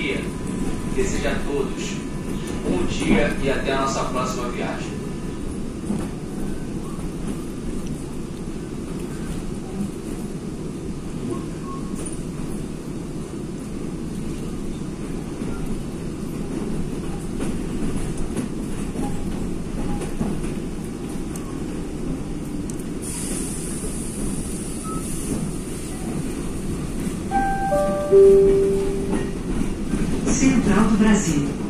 dia. Desejo a todos um bom dia e até a nossa próxima viagem. Central do Brasil.